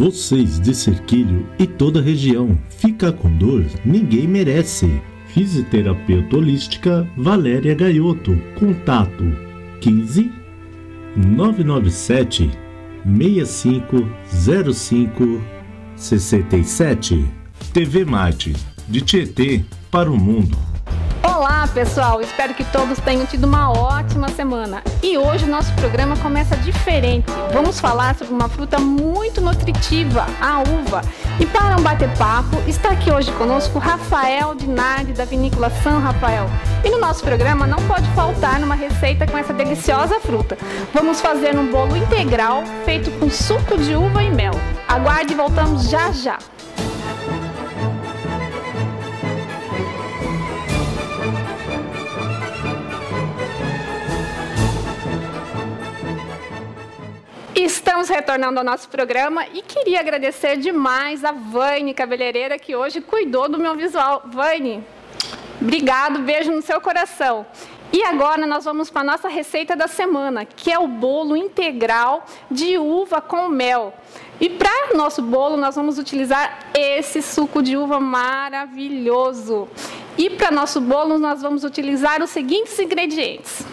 Vocês de Cerquilho e toda a região, ficar com dor ninguém merece. Fisioterapeuta holística Valéria Gaioto. Contato 15 997 6505 67. TV Marte, de Tietê para o mundo. Olá pessoal, espero que todos tenham tido uma ótima semana. E hoje o nosso programa começa diferente. Vamos falar sobre uma fruta muito nutritiva, a uva. E para um bate-papo, está aqui hoje conosco Rafael Dinardi, da Vinícola São Rafael. E no nosso programa não pode faltar uma receita com essa deliciosa fruta. Vamos fazer um bolo integral feito com suco de uva e mel. Aguarde e voltamos já já. Estamos retornando ao nosso programa e queria agradecer demais a Vane, cabeleireira, que hoje cuidou do meu visual. Vane, obrigado, beijo no seu coração. E agora nós vamos para a nossa receita da semana, que é o bolo integral de uva com mel. E para o nosso bolo nós vamos utilizar esse suco de uva maravilhoso. E para nosso bolo nós vamos utilizar os seguintes ingredientes.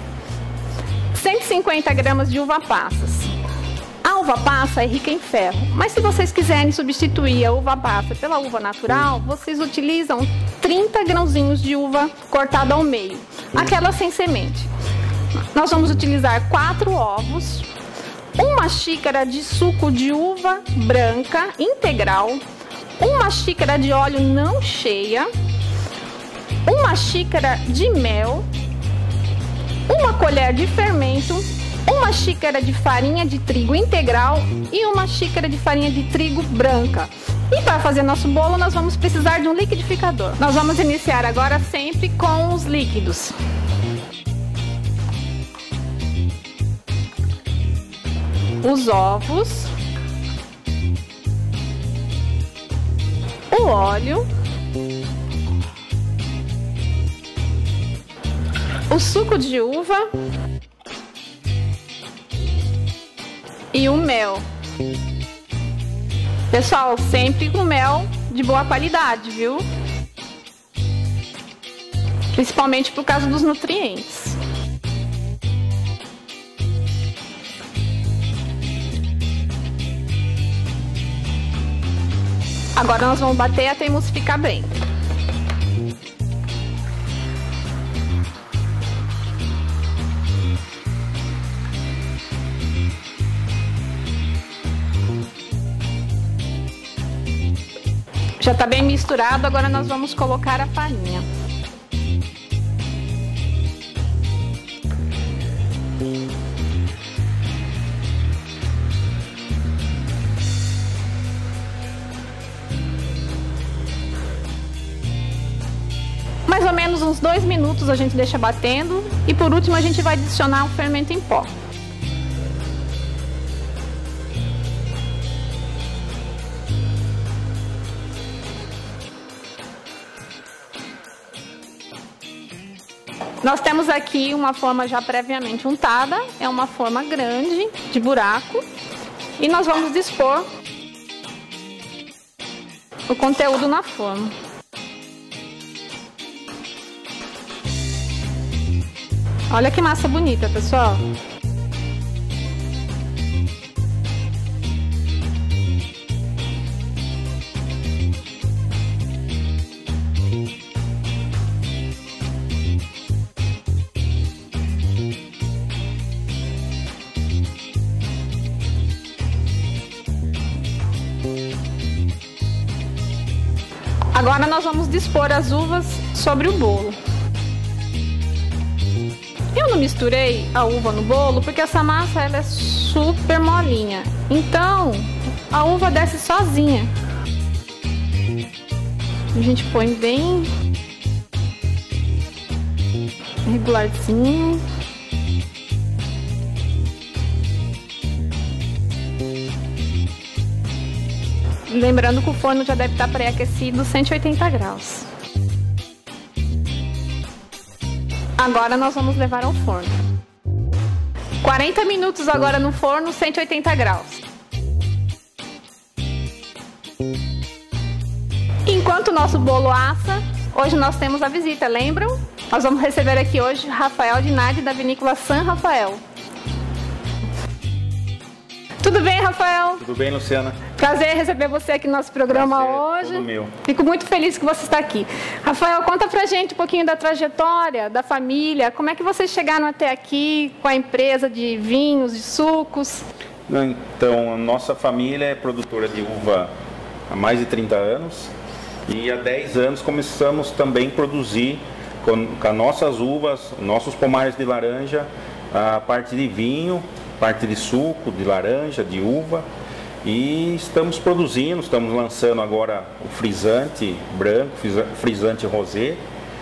150 gramas de uva passas. A uva passa é rica em ferro, mas se vocês quiserem substituir a uva passa pela uva natural, vocês utilizam 30 grãozinhos de uva cortada ao meio, aquela sem semente. Nós vamos utilizar 4 ovos, uma xícara de suco de uva branca integral, uma xícara de óleo não cheia, uma xícara de mel, uma colher de fermento, uma xícara de farinha de trigo integral e uma xícara de farinha de trigo branca. E para fazer nosso bolo nós vamos precisar de um liquidificador. Nós vamos iniciar agora sempre com os líquidos. Os ovos, o óleo, o suco de uva e o mel. Pessoal, sempre com mel de boa qualidade, viu? Principalmente por causa dos nutrientes. Agora nós vamos bater até emulsificar bem. Já está bem misturado, agora nós vamos colocar a farinha. Mais ou menos uns 2 minutos a gente deixa batendo e por último a gente vai adicionar o fermento em pó. Nós temos aqui uma forma já previamente untada, é uma forma grande, de buraco, e nós vamos dispor o conteúdo na forma. Olha que massa bonita, pessoal! Agora nós vamos dispor as uvas sobre o bolo. Eu não misturei a uva no bolo porque essa massa ela é super molinha. Então a uva desce sozinha. A gente põe bem regularzinho. Lembrando que o forno já deve estar pré-aquecido 180 graus. Agora nós vamos levar ao forno. 40 minutos agora no forno, 180 graus. nosso bolo assa, hoje nós temos a visita, lembram? Nós vamos receber aqui hoje Rafael Dinardi da vinícola San Rafael. Tudo bem, Rafael? Tudo bem, Luciana? Prazer receber você aqui no nosso programa hoje. Todo meu. Fico muito feliz que você está aqui. Rafael, conta pra gente um pouquinho da trajetória, da família. Como é que vocês chegaram até aqui com a empresa de vinhos, de sucos? Então, nossa família é produtora de uva há mais de 30 anos. E há 10 anos começamos também a produzir com as nossas uvas, nossos pomares de laranja, a parte de vinho, parte de suco, de laranja, de uva. E estamos produzindo, estamos lançando agora o frisante branco, frisante rosé.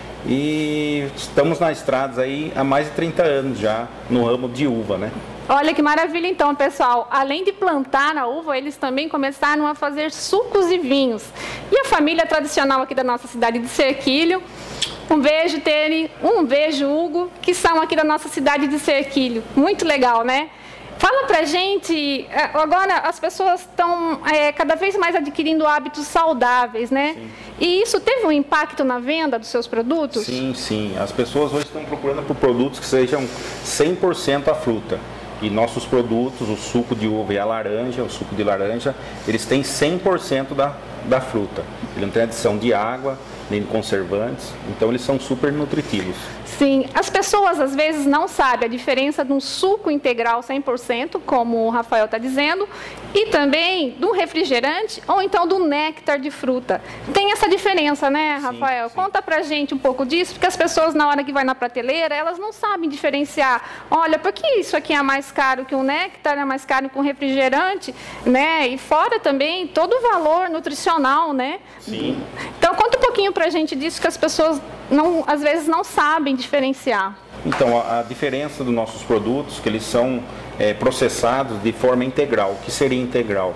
E estamos nas estradas aí há mais de 30 anos já no ramo de uva, né? Olha que maravilha então, pessoal. Além de plantar a uva, eles também começaram a fazer sucos e vinhos. E a família tradicional aqui da nossa cidade de Cerquilho, um beijo, Tere, um beijo, Hugo, que são aqui da nossa cidade de Cerquilho. Muito legal, né? Fala pra gente, agora as pessoas estão cada vez mais adquirindo hábitos saudáveis, né? Sim. E isso teve um impacto na venda dos seus produtos? Sim, sim. As pessoas hoje estão procurando por produtos que sejam 100% a fruta. E nossos produtos, o suco de uva e a laranja, o suco de laranja, eles têm 100% da fruta. Ele não tem adição de água, nem de conservantes, então eles são super nutritivos. Sim, as pessoas às vezes não sabem a diferença de um suco integral 100%, como o Rafael está dizendo, e também de um refrigerante ou então do néctar de fruta. Tem essa diferença, né, Rafael? Sim. Conta pra gente um pouco disso, porque as pessoas na hora que vai na prateleira, elas não sabem diferenciar. Olha, por que isso aqui é mais caro que um néctar, é mais caro que um refrigerante, né? E fora também todo o valor nutricional, né? Sim. Então conta um pouquinho pra gente disso que as pessoas às vezes não sabem diferenciar. Então, a diferença dos nossos produtos, que eles são processados de forma integral. O que seria integral?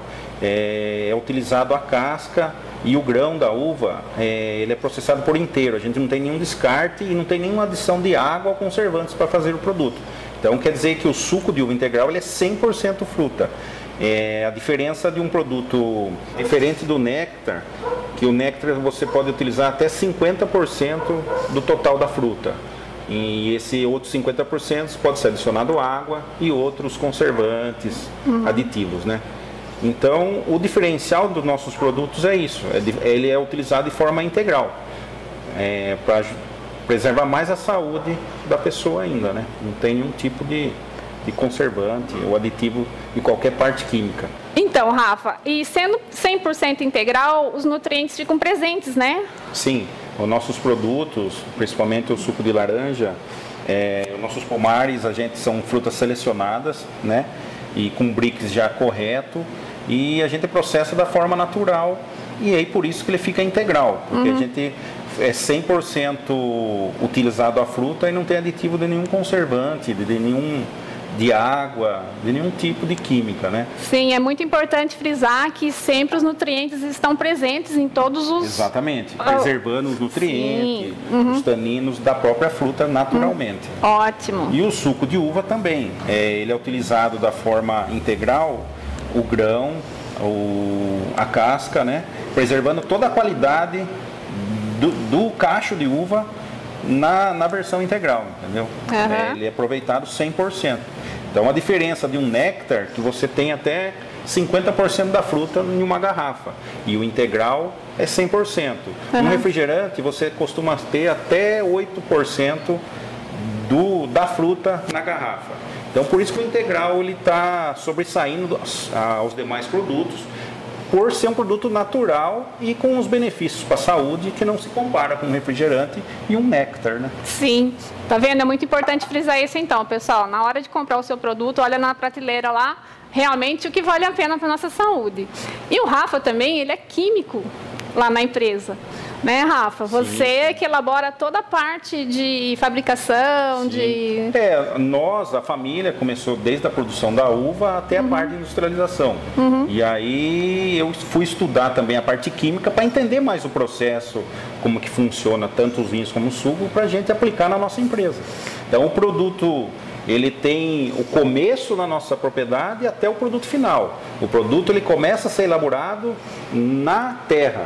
É utilizado a casca e o grão da uva, ele é processado por inteiro. A gente não tem nenhum descarte e não tem nenhuma adição de água ou conservantes para fazer o produto. Então, quer dizer que o suco de uva integral ele é 100% fruta. A diferença de um produto diferente do néctar, que o néctar você pode utilizar até 50% do total da fruta. E esse outro 50% pode ser adicionado água e outros conservantes, aditivos, né? Então, o diferencial dos nossos produtos é isso, ele é utilizado de forma integral, para preservar mais a saúde da pessoa ainda, né? Não tem nenhum tipo de conservante ou aditivo em qualquer parte química. Então, Rafa, e sendo 100% integral, os nutrientes ficam presentes, né? Sim, os nossos produtos, principalmente o suco de laranja, os nossos pomares, são frutas selecionadas, né? E com brix já correto, e a gente processa da forma natural, e aí por isso que ele fica integral, porque a gente é 100% utilizado a fruta e não tem aditivo de nenhum conservante, de água, de nenhum tipo de química, né? Sim, é muito importante frisar que sempre os nutrientes estão presentes em todos os... Exatamente, preservando os nutrientes, os taninos da própria fruta naturalmente. Ótimo. E o suco de uva também, ele é utilizado da forma integral, o grão, a casca, né? Preservando toda a qualidade do cacho de uva na versão integral, entendeu? Ele é aproveitado 100%. Então a diferença de um néctar, que você tem até 50% da fruta em uma garrafa, e o integral é 100%. Um refrigerante você costuma ter até 8% da fruta na garrafa. Então por isso que o integral ele está sobressaindo aos demais produtos, por ser um produto natural e com os benefícios para a saúde que não se compara com um refrigerante e um néctar, né? Sim, tá vendo? É muito importante frisar isso então, pessoal. Na hora de comprar o seu produto, olha na prateleira lá, realmente o que vale a pena para a nossa saúde. E o Rafa também, ele é químico lá na empresa. Né, Rafa? Você que elabora toda a parte de fabricação, de... Nós, a família, começou desde a produção da uva até a parte de industrialização. E aí eu fui estudar também a parte química para entender mais o processo, como que funciona tanto os vinhos como o suco, para a gente aplicar na nossa empresa. Então o produto... ele tem o começo na nossa propriedade até o produto final. O produto ele começa a ser elaborado na terra.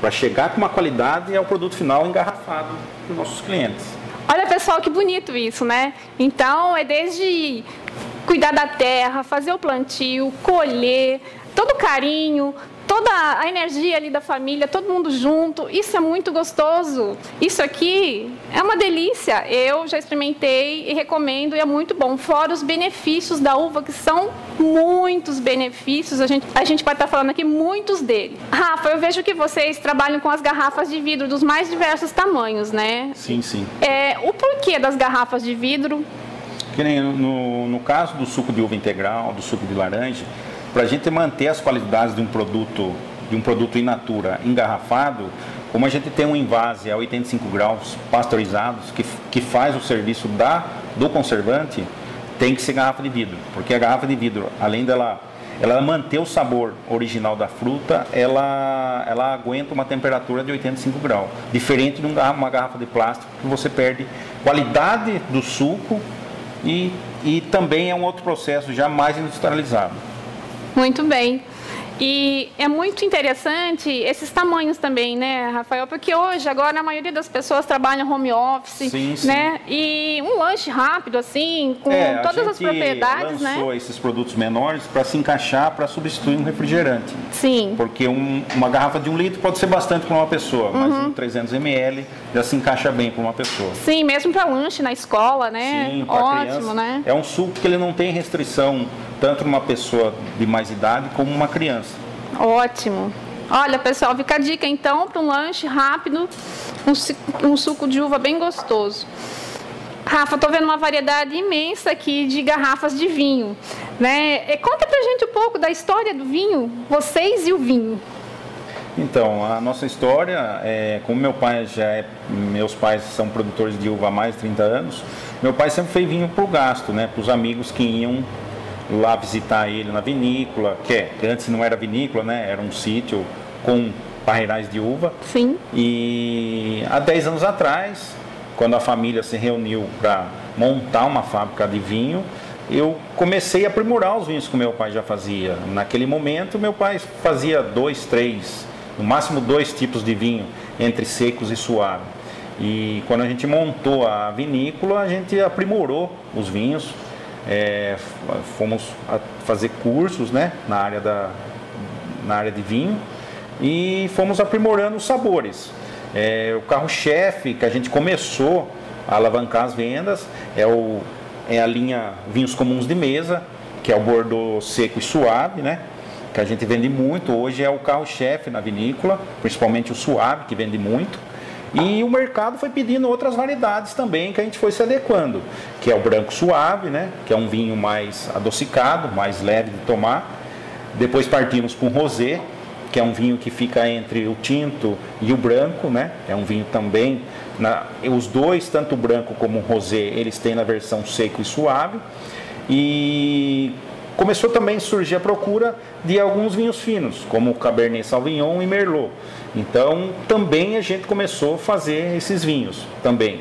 para chegar com uma qualidade ao produto final engarrafado para os nossos clientes. Olha, pessoal, que bonito isso, né? Então, é desde cuidar da terra, fazer o plantio, colher, todo o carinho, toda a energia ali da família, todo mundo junto. Isso é muito gostoso. Isso aqui é uma delícia. Eu já experimentei e recomendo, e é muito bom. Fora os benefícios da uva, que são muitos benefícios. A gente vai estar falando aqui muitos deles. Rafa, eu vejo que vocês trabalham com as garrafas de vidro dos mais diversos tamanhos, né? Sim, sim. O porquê das garrafas de vidro? Que nem no caso do suco de uva integral, do suco de laranja, para a gente manter as qualidades de um produto in natura engarrafado, como a gente tem um invase a 85 graus pasteurizados, que faz o serviço do conservante, tem que ser garrafa de vidro. Porque a garrafa de vidro, além dela manter o sabor original da fruta, ela aguenta uma temperatura de 85 graus. Diferente de uma garrafa de plástico, que você perde qualidade do suco e também é um outro processo já mais industrializado. Muito bem. E é muito interessante esses tamanhos também, né, Rafael? Porque hoje, agora, a maioria das pessoas trabalham home office, sim, né? Sim. E um lanche rápido, assim, com todas as propriedades, né? A gente lançou esses produtos menores para se encaixar, para substituir um refrigerante. Sim. Porque uma garrafa de 1 litro pode ser bastante para uma pessoa, mas um 300 ml já se encaixa bem para uma pessoa. Sim, mesmo para lanche na escola, né? Sim, para ótimo, criança. Né? É um suco que ele não tem restrição tanto numa pessoa de mais idade como uma criança. Ótimo. Olha, pessoal, fica a dica então para um lanche rápido, um suco de uva bem gostoso. Rafa, estou vendo uma variedade imensa aqui de garrafas de vinho, né? Conta pra gente um pouco da história do vinho, vocês e o vinho. Então, a nossa história, como meus pais são produtores de uva há mais de 30 anos, meu pai sempre fez vinho para o gasto, né? Para os amigos que iam lá visitar ele na vinícola, que antes não era vinícola, né? Era um sítio com parreirais de uva. Sim. E há 10 anos atrás, quando a família se reuniu para montar uma fábrica de vinho, eu comecei a aprimorar os vinhos que meu pai já fazia. Naquele momento, meu pai fazia 2, 3, no máximo 2 tipos de vinho, entre secos e suave. E quando a gente montou a vinícola, a gente aprimorou os vinhos. Fomos a fazer cursos, né, na área de vinho, e fomos aprimorando os sabores. O carro-chefe que a gente começou a alavancar as vendas é a linha vinhos comuns de mesa, que é o Bordeaux seco e suave, né, que a gente vende muito. Hoje é o carro-chefe na vinícola, principalmente o suave, que vende muito. E o mercado foi pedindo outras variedades também, que a gente foi se adequando, que é o branco suave, né? Que é um vinho mais adocicado, mais leve de tomar. Depois partimos para o rosé, que é um vinho que fica entre o tinto e o branco, né? É um vinho também, os dois, tanto o branco como o rosé, eles têm na versão seco e suave. E começou também a surgir a procura de alguns vinhos finos, como o Cabernet Sauvignon e Merlot. Então, também a gente começou a fazer esses vinhos também.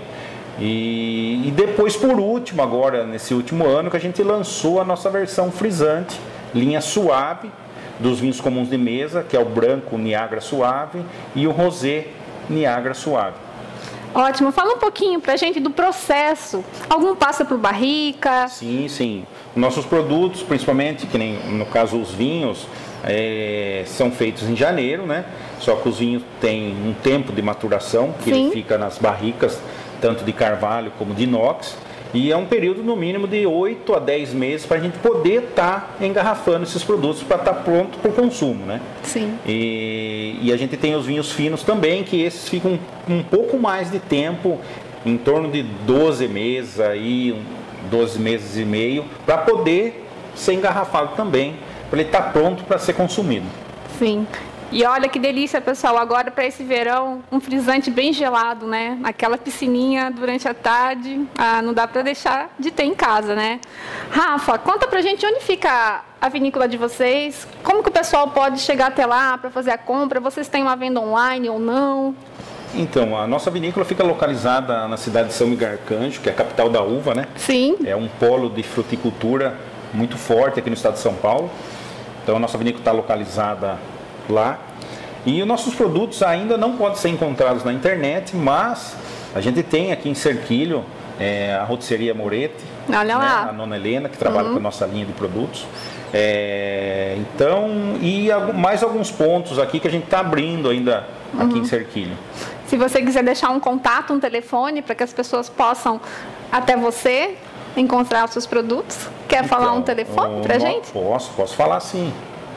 E depois, por último, agora, nesse último ano, que a gente lançou a nossa versão frisante, linha suave, dos vinhos comuns de mesa, que é o branco Niagara Suave e o rosé Niagara Suave. Ótimo. Fala um pouquinho pra gente do processo. Algum passa por barrica? Sim, sim. Nossos produtos, principalmente, que nem no caso os vinhos, são feitos em janeiro, né? Só que os vinhos têm um tempo de maturação, que ele fica nas barricas, tanto de carvalho como de inox. E é um período no mínimo de 8 a 10 meses para a gente poder estar engarrafando esses produtos para estar pronto para o consumo, né? Sim. E a gente tem os vinhos finos também, que esses ficam um pouco mais de tempo, em torno de 12 meses, aí, 12 meses e meio, para poder ser engarrafado também, para ele estar pronto para ser consumido. Sim. E olha que delícia, pessoal, agora para esse verão, um frisante bem gelado, né? Aquela piscininha durante a tarde, não dá para deixar de ter em casa, né? Rafa, conta pra gente onde fica a vinícola de vocês, como que o pessoal pode chegar até lá para fazer a compra, vocês têm uma venda online ou não? Então, a nossa vinícola fica localizada na cidade de São Miguel Arcanjo, que é a capital da uva, né? Sim. É um polo de fruticultura muito forte aqui no estado de São Paulo. Então, a nossa vinícola está localizada lá. E os nossos produtos ainda não podem ser encontrados na internet, mas a gente tem aqui em Cerquilho a Rotisseria Moretti, olha lá, a Nona Helena, que trabalha com a nossa linha de produtos. Então, e mais alguns pontos aqui que a gente está abrindo ainda aqui em Cerquilho. Se você quiser deixar um contato, um telefone, para que as pessoas possam até você encontrar os seus produtos, quer falar um telefone para a gente? Posso falar sim.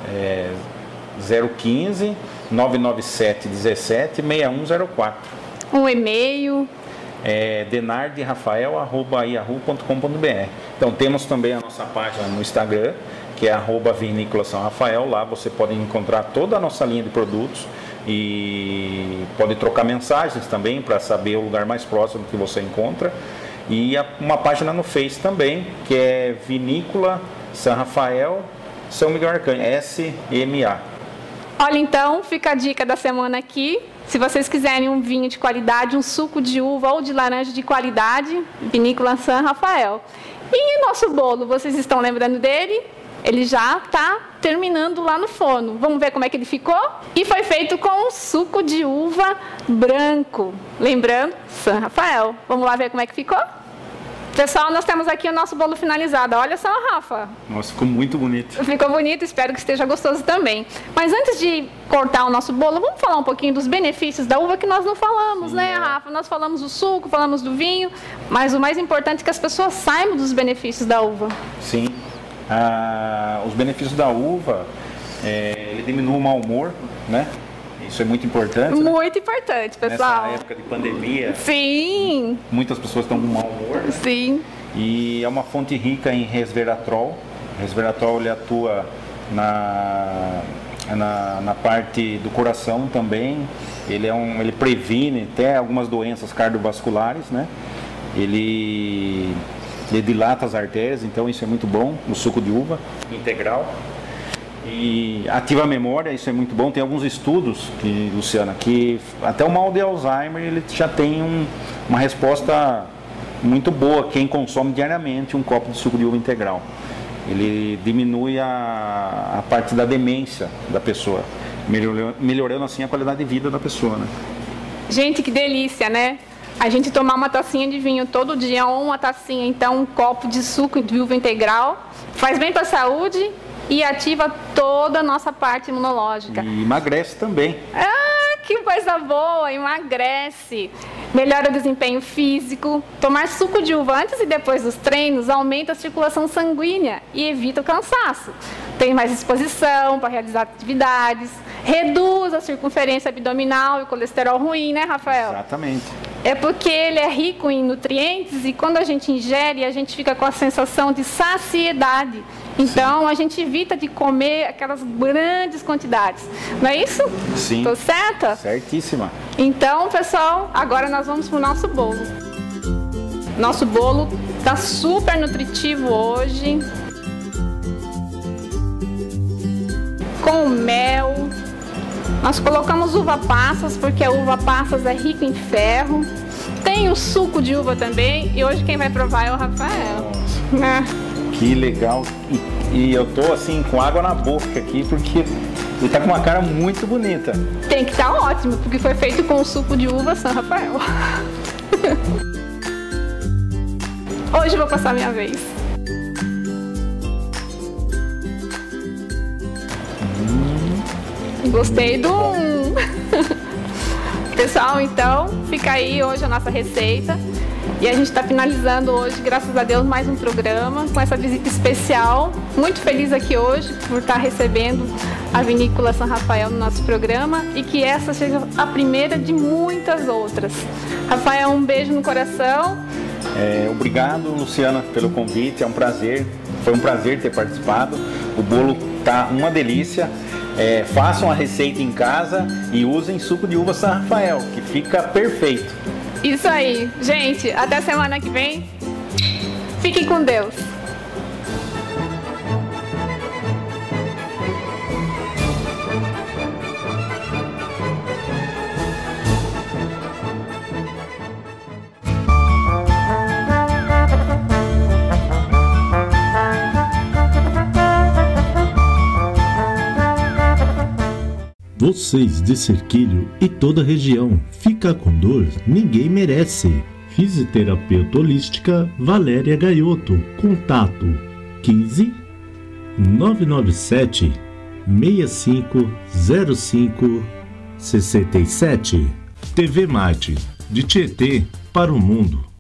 015 997 17 6104. Um e-mail? denardrafael@yahoo.com.br. Então temos também a nossa página no Instagram, que é @Vinícola São Rafael. Lá você pode encontrar toda a nossa linha de produtos e pode trocar mensagens também para saber o lugar mais próximo que você encontra. E uma página no Face também, que é Vinícola São Rafael São Miguel Arcanjo, SMA. Olha, então, fica a dica da semana aqui. Se vocês quiserem um vinho de qualidade, um suco de uva ou de laranja de qualidade, Vinícola São Rafael. E nosso bolo, vocês estão lembrando dele? Ele já está terminando lá no forno. Vamos ver como é que ele ficou? E foi feito com um suco de uva branco. Lembrando, São Rafael. Vamos lá ver como é que ficou? Pessoal, nós temos aqui o nosso bolo finalizado. Olha só, Rafa. Nossa, ficou muito bonito. Ficou bonito, espero que esteja gostoso também. Mas antes de cortar o nosso bolo, vamos falar um pouquinho dos benefícios da uva que nós não falamos, né, Rafa? Nós falamos do suco, falamos do vinho, mas o mais importante é que as pessoas saibam dos benefícios da uva. Sim. Os benefícios da uva, ele diminui o mau humor, né? Isso é muito importante. Muito importante, pessoal. Nessa época de pandemia. Sim. Muitas pessoas estão com mau humor. Né? Sim. E é uma fonte rica em resveratrol. O resveratrol ele atua na parte do coração também. Ele previne até algumas doenças cardiovasculares, né? Ele dilata as artérias, então isso é muito bom. O suco de uva integral. E ativa a memória, isso é muito bom. Tem alguns estudos, Luciana, que até o mal de Alzheimer ele já tem uma resposta muito boa. Quem consome diariamente um copo de suco de uva integral, ele diminui a parte da demência da pessoa, melhorando assim a qualidade de vida da pessoa, né? Gente, que delícia, né? A gente tomar uma tacinha de vinho todo dia, ou uma tacinha, então um copo de suco de uva integral, faz bem para a saúde e ativa toda a nossa parte imunológica. E emagrece também. Ah, que coisa boa, emagrece. Melhora o desempenho físico. Tomar suco de uva antes e depois dos treinos aumenta a circulação sanguínea e evita o cansaço. Tem mais disposição para realizar atividades, reduz a circunferência abdominal e o colesterol ruim, né, Rafael? Exatamente. É porque ele é rico em nutrientes e quando a gente ingere, a gente fica com a sensação de saciedade. Então, a gente evita de comer aquelas grandes quantidades. Não é isso? Sim. Estou certa? Certíssima. Então, pessoal, agora nós vamos para o nosso bolo. Nosso bolo está super nutritivo hoje. Com mel. Nós colocamos uva passas, porque a uva passas é rica em ferro. Tem o suco de uva também. E hoje quem vai provar é o Rafael. Que legal. E eu tô assim com água na boca aqui, porque ele tá com uma cara muito bonita. Tem que estar ótimo, porque foi feito com o suco de uva São Rafael. Hoje eu vou passar a minha vez. Gostei do Pessoal, então, fica aí hoje a nossa receita. E a gente está finalizando hoje, graças a Deus, mais um programa com essa visita especial. Muito feliz aqui hoje por estar recebendo a Vinícola São Rafael no nosso programa e que essa seja a primeira de muitas outras. Rafael, um beijo no coração. Obrigado, Luciana, pelo convite. É um prazer. Foi um prazer ter participado. O bolo tá uma delícia. Façam a receita em casa e usem suco de uva São Rafael, que fica perfeito. Isso aí. Gente, até semana que vem. Fiquem com Deus. Vocês de Cerquilho e toda a região, ficar com dor ninguém merece. Fisioterapeuta holística Valéria Gaiotto. Contato 15 997 6505 67. TV Marte, de Tietê para o mundo.